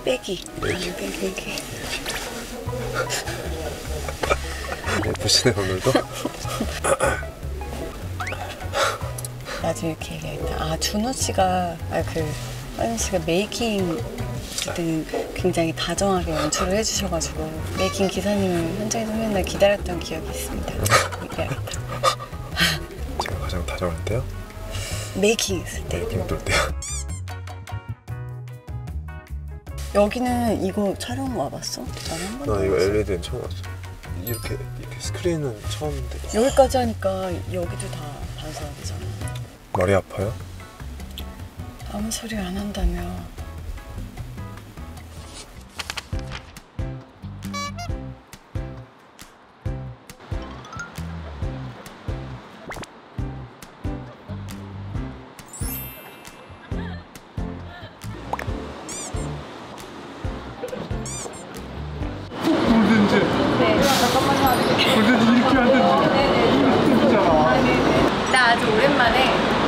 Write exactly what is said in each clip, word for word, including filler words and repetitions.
빼기. 빼기. 빼기. 빼기. 예쁘시네 오늘도. 나중에 이렇게 얘기했다. 아 준호 씨가 아그 화연 씨가 메이킹 그때는 굉장히 다정하게 연출을 해주셔가지고 메이킹 기사님을 현장에서 맨날 기다렸던 기억이 있습니다. 얘기하겠다. 제가 가장 다정할 때요? 메이킹 했을 때. 메이킹 돌 때요. 여기는 이거 촬영 와봤어? 난 한 번도 나 이거 안 왔어. 엘이디는 처음 왔어. 이렇게, 이렇게 스크린은 처음인데. 여기까지 하니까 여기도 다 반사가 되잖아. 머리 아파요? 아무 소리 안 한다며. 뭐든지. 네. 잠깐만요. 뭐든지 이렇게 하든지. 네네. 이렇게잖아. 네네. 나 아주 오랜만에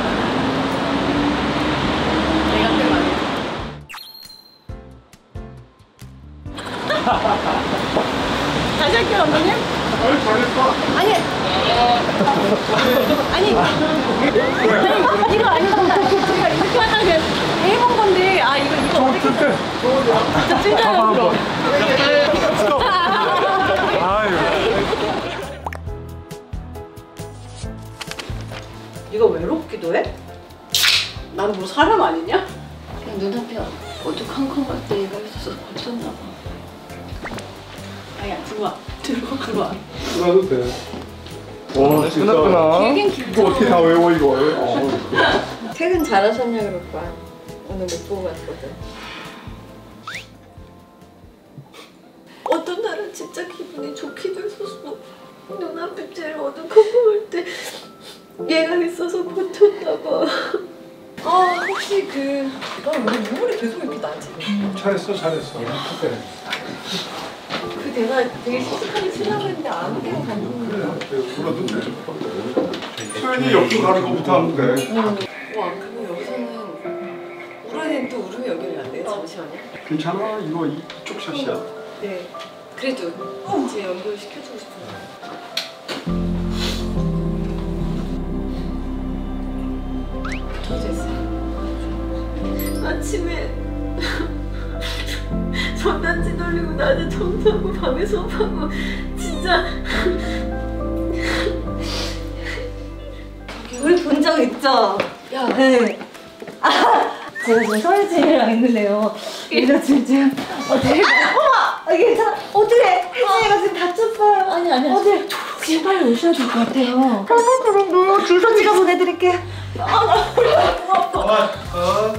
내가 꽤 많이. 다시 할게요, 감독님. 아니, 잘했어. 아니. 아니. 아니, 이거 아니구나. 제가 이렇게 하다가 해본 건데, 아, 이거, 이거 어떻게. 진짜 찐짜요. 아유. 네가 외롭기도 해? 난 뭐 사람 아니냐? 그냥 눈앞에 어둑한 것 얘가 있어서 버텼나 봐. 아야 들어와 들어와 들어와. 들어와도 돼. 와 진짜. 끝났구나. 길긴 길죠. 이거 어떻게 다 외워 이거. 어. 퇴근 잘하셨냐 그럴 거야. 오늘 못 보고 갔거든. 어떤 날은 진짜 기분이 좋기도 했었어. 눈앞에 제일 어두운 거 볼 때 얘가 있어서 버텼나 봐. 아 혹시 그... 난 왜 눈물이 계속 이렇게 나지? 잘했어 잘했어. 그 내가 되게 심각하게 치려고 했는데 아무 데나 감동이야. 울어도 돼. 소연이 옆으로 가는 거부터 하면 돼. 응. 와 그리고 여기서는 울어야 되는데 또 울음이 연결이 안 돼. 잠시만요. 괜찮아 이거 이쪽 샷이야. 네. 그래도 꼭 제 연결 시켜주고 싶어요. 터졌어요. 아침에 전단지 돌리고 낮에 청소하고 밤에 수업하고 진짜 우리 본 적 있죠? 야, 네. 아, 제가 지금 서울집이랑 있는데요. 얘가 지금 어떻게 어머! 이게 다 어떻게 혜진이가 지금 다쳤어요. 아니 아니 어디 지금 빨리 오셔야 될 것 같아요. 어머 그럼 너무 줄서 제가 보내드릴게요. 아나 고맙다. 어.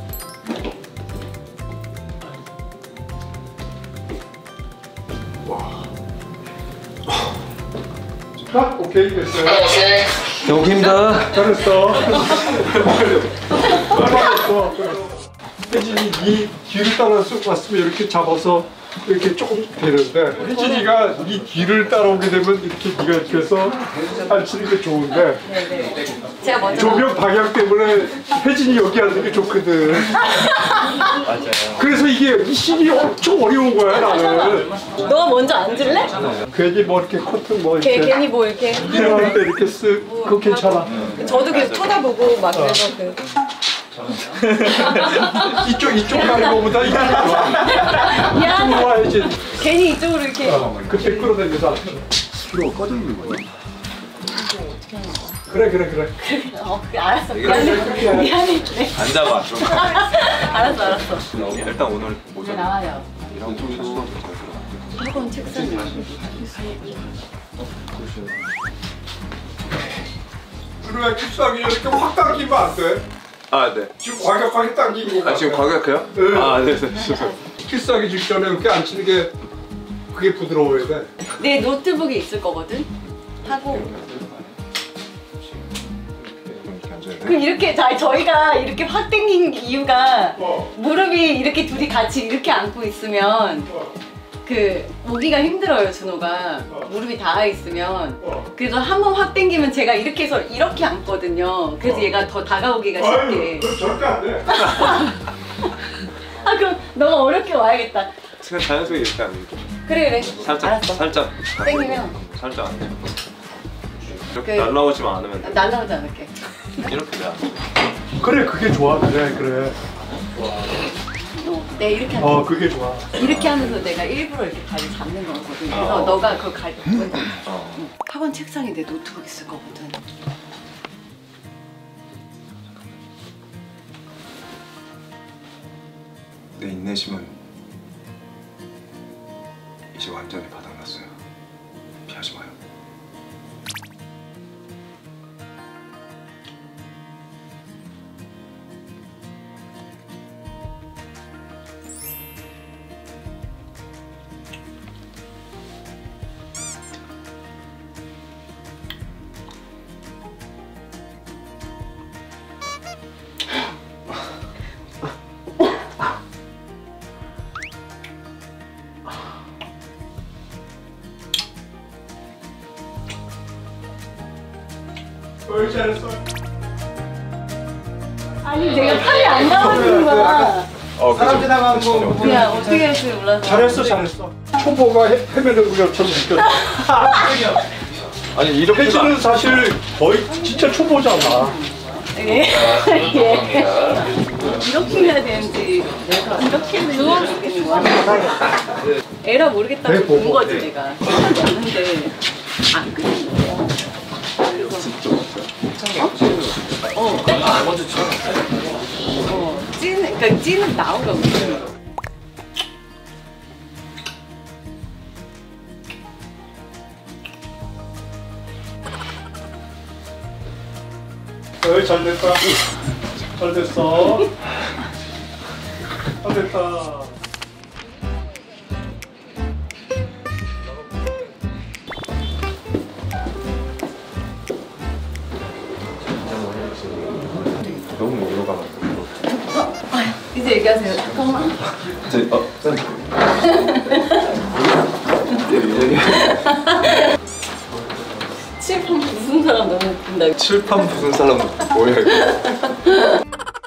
딱 오케이 됐어요. 여기입니다. 잘했어. 잘했어. 혜진이 네 뒤를 따라 쑥 왔으면 이렇게 잡아서 이렇게 조금 되는데 혜진이가 네 뒤를 따라오게 되면 이렇게 네가 이렇게 해서 앉히는 게 좋은데 제가 먼저 조명 방향 때문에 혜진이 여기 앉는 게 좋거든. 맞아요. 그래서 이게 이 씬이 엄청 어려운 거야 나는. 너가 먼저 앉을래? 괜히 뭐 이렇게 커튼 뭐 걔, 이렇게 괜히 뭐 이렇게 일어날 때 이렇게 쓱 그거 괜찮아. 저도 계속 쳐다보고 막 그래서 그 이쪽 이쪽 가는 거보다 이게 좋아. 미안해. 좋아야지. 괜히 이쪽으로 이렇게 그때 끌어당겨서 뒤로 꺼져 있는 거야. 그래 그래 그래. 어 그래 알았어 미안해 미안해 네. 앉아봐 좀. 알았어 알았어 일단 오늘 모자 나와요 이런 좀 샀어. 학원 책상에 그래 킥상이 이렇게 확 당기면 안 돼. 아 네. 지금 과격하게 당기는 거. 아 지금 과격해요? 네. 아 네네. 킥상이 직전에 이렇게 앉히는 게 그게 부드러워야 돼. 내 노트북이 있을 거거든 하고 그럼 이렇게 자 저희가 이렇게 확 당긴 이유가 어. 무릎이 이렇게 둘이 같이 이렇게 안고 있으면 어. 그 오기가 힘들어요 준호가 어. 무릎이 닿아 있으면 어. 그래서 한 번 확 당기면 제가 이렇게 해서 이렇게 앉거든요. 그래서 어. 얘가 더 다가오기가 쉽게. 아유, 그럼 절대 안 돼. 아 그럼 너가 어렵게 와야겠다. 그냥 자연스럽게 이렇게 하는 거. 그래 그래. 살짝 알았어. 살짝 땡기면. 살짝 이렇게 그- 날라오지만 않으면 돼. 날라오지 않을게. 이렇게 돼. 그래 그게 좋아. 그래 그래. 어, 내가 이렇게 하는 어 그게 좋아. 이렇게 하면서 내가 일부러 이렇게 다리 잡는 거거든. 그래서 어. 너가 그걸 갈 응. 어. 학원 책상에 내 노트북 있을 거거든. 내 인내심은 이제 완전히 바닥났어요. 피하지 마요. 어이 잘했어. 아니 내가 팔이 안 나오는 거야. 어, 사람 지나가는 거. 야 어떻게 할지 몰라서. 잘했어 잘했어. 초보가 헤- 헤매는 구경처럼 느껴져. 아니 이렇게 혜진은 사실 거의 진짜 초보잖아. 예. 예. 이렇게 해야 되는지 이렇게 해야 되는지 모르겠는 거야. 에라 모르겠다고 네, 본 보고. 거지 내가. 생각이 없는데 안 끊는 거야. 어. 아 먼저 쳐. 어. 찐, 그러니까 찐은 나오라고. 어이 잘됐다. 잘됐어. 잘됐다. 너무 올라가. 이제 얘기하세요. 잠깐만. 저, 어, 쌤. 칠판 무슨 사람 너무 웃긴다. 칠판 부순 사람 뭐야 이거?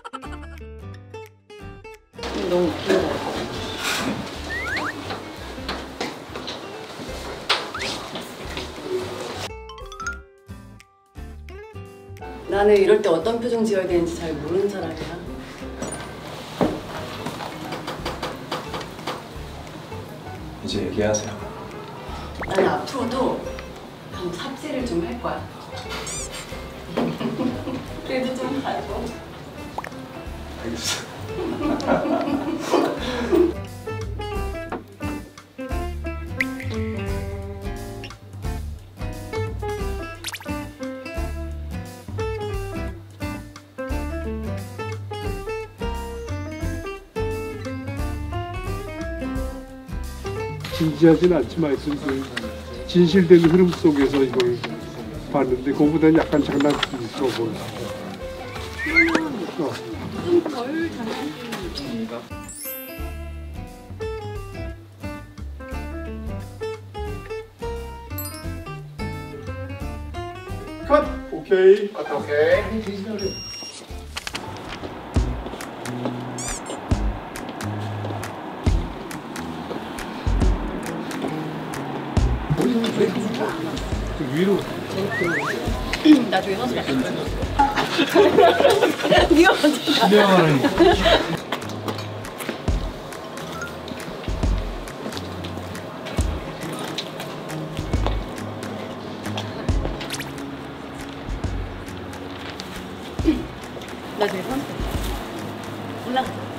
너무 웃긴다. 나는 이럴 때 어떤 표정 지어야 되는지 잘 모르는 사람이야. 이제 얘기하세요. 나는 앞으로도 좀 삽질을 좀 할 거야. 그래도 좀 가져. 진지하진 않지만 하여튼 그 진실된 흐름 속에서 이걸 봤는데 그거보다는 약간 장난기 있어 보여. 어. 좀덜 장난기. 컷! 오케이. 위로. 나중에 서서 가. 네가 먼저 가. 나중에 서서 가. 올라가.